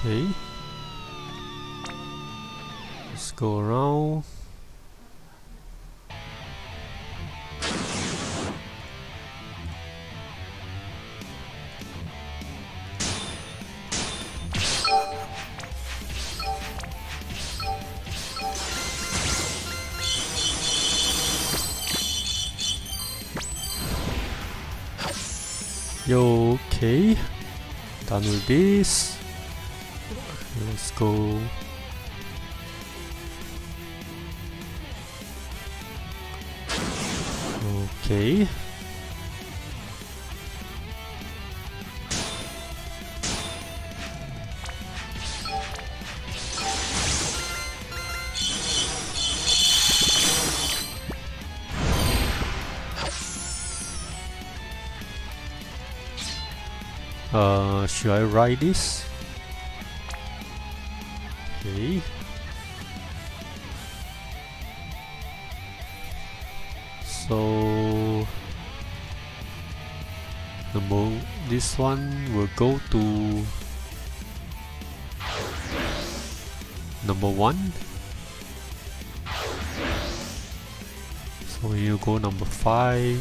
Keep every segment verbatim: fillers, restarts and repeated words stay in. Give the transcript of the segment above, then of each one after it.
Okay. Let's go around. Yo, okay. Done with this. Let's go. Okay. Uh, should I ride this? Okay. So number this one will go to number one. So you go number five.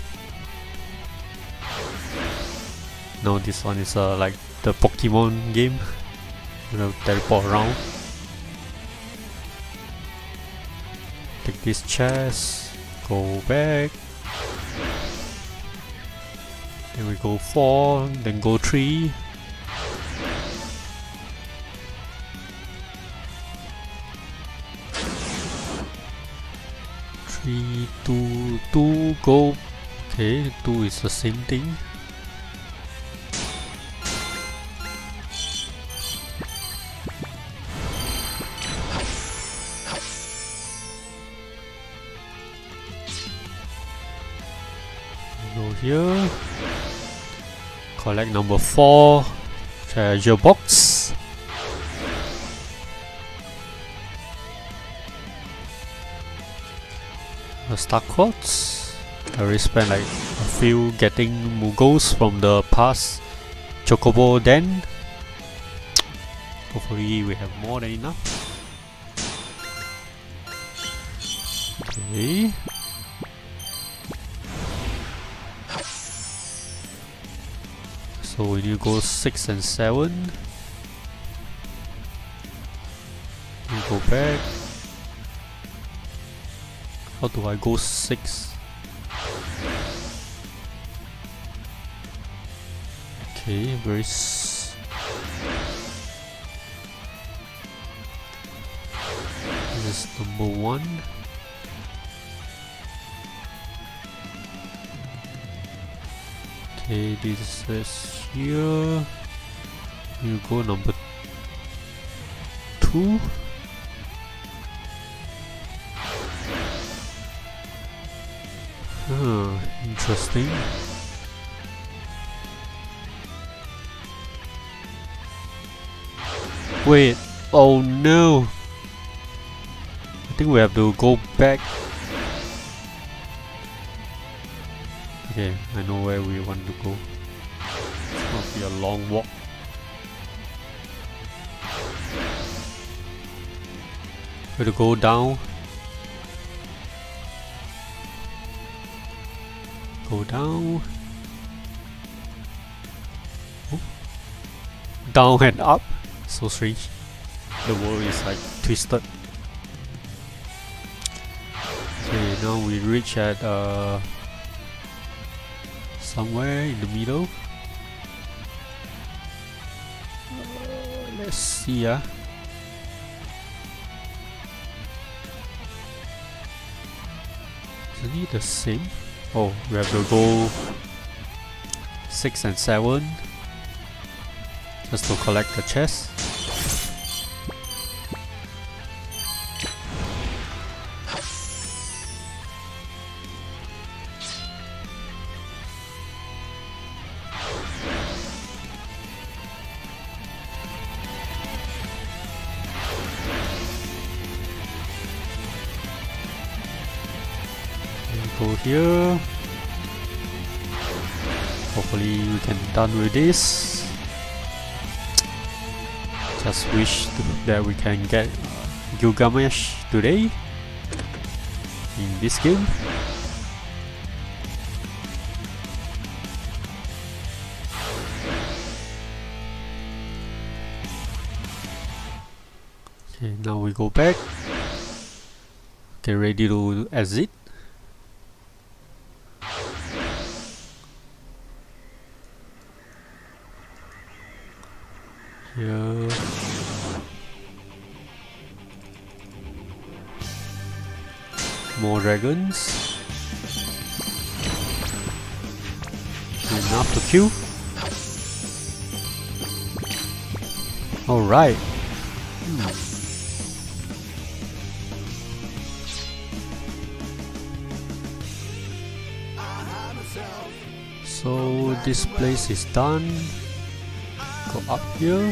No, this one is uh, like the Pokemon game. You know, teleport around. Take this chest. Go back. Then we go four. Then go three. Three, two, two. Go. Okay, two is the same thing. Go here, collect number four treasure box. The star quartz. I already spent like a few getting Mugos from the past Chocobo den. Hopefully we have more than enough. Okay. So we need to go six and seven. We go back. How do I go six? Okay, very s this is number one. Okay, this is here. You go number two. Huh, interesting. Wait, oh no! I think we have to go back. Okay, I know where we want to go. It's gonna be a long walk. We have to go down. Go down. Oh. Down and up. So strange. The world is like twisted. Okay, now we reach at uh somewhere in the middle. Uh, let's see. Uh. Isn't it the same? Oh, we have to go six and seven just to collect the chest. Go here. Hopefully we can done with this. Just wish that we can get Gilgamesh today in this game. Okay, now we go back. Get ready to exit. Here. More dragons. Enough to kill. Alright. Hmm. So this place is done. Go up here.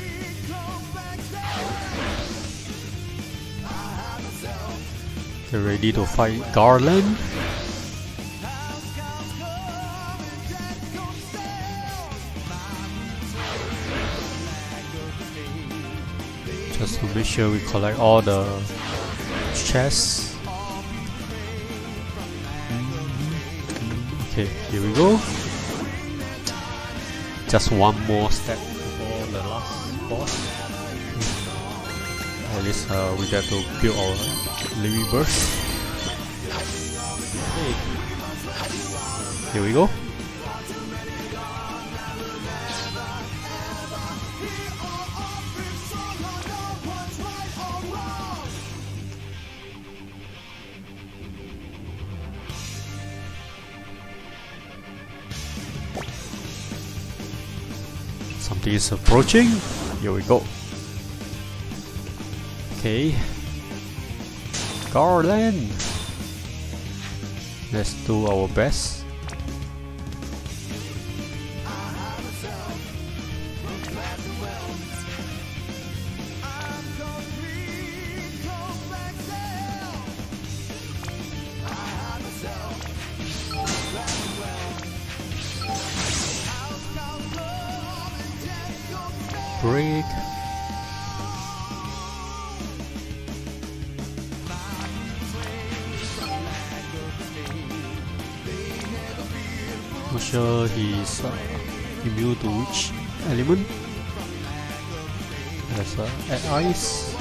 Get ready to fight Garland. Just to make sure we collect all the chests. Okay, here we go. Just one more step before the last boss. At least uh, we get to build our living burst. Okay. Here we go. Something is approaching. Here we go. Okay. Garland. Let's do our best. Break. Not sure he's uh, immune to which element. There's uh, add ice.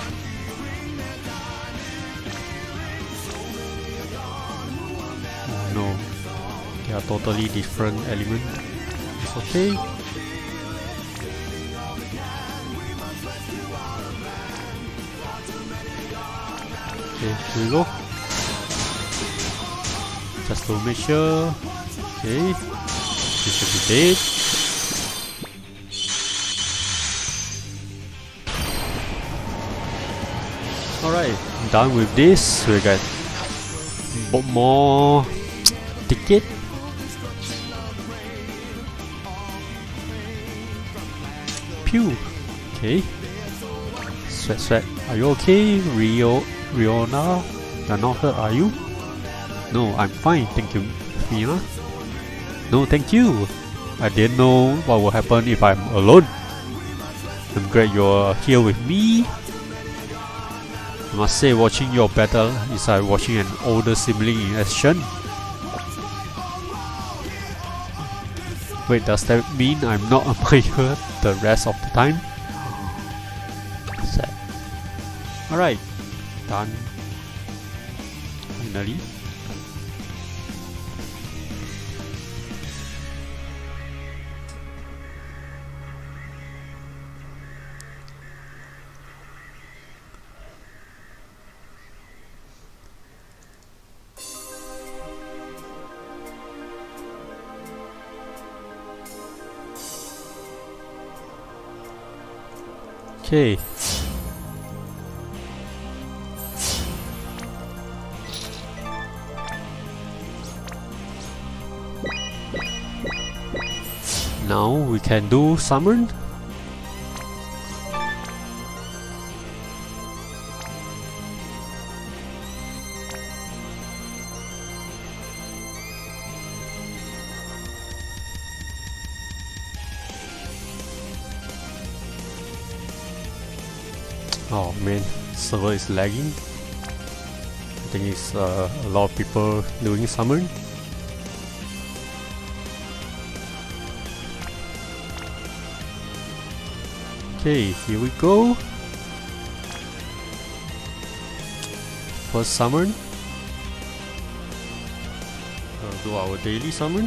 Oh no, they are totally different element. It's okay. Okay, here we go. Just to make sure. Okay, he should be dead. Alright, done with this. We got more ticket. Pew. Okay. Sweat, sweat. Are you okay, Rio? Riona, you're not hurt, are you? No, I'm fine, thank you, Fiona. No, thank you. I didn't know what will happen if I'm alone. I'm glad you're here with me. I must say, watching your battle is like watching an older sibling in action. Wait, does that mean I'm not admired the rest of the time? Sad. Alright. Done. Finally. Okay. Now we can do summon. Oh man, server is lagging. I think it's uh, a lot of people doing summon. Okay, here we go. First summon. Uh, do our daily summon.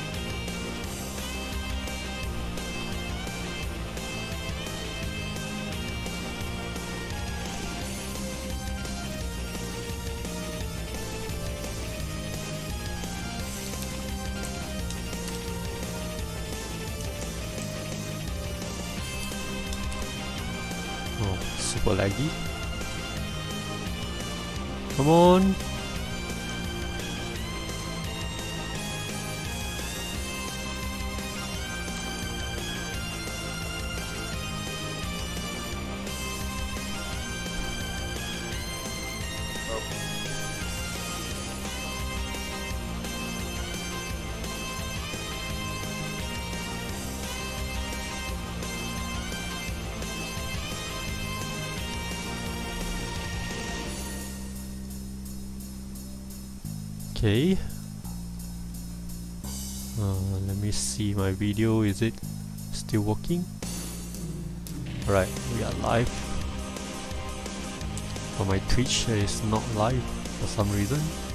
Oh, super laggy. Come on. Okay. Uh, let me see my video. Is it still working? Alright, we are live. On my Twitch, it is not live for some reason.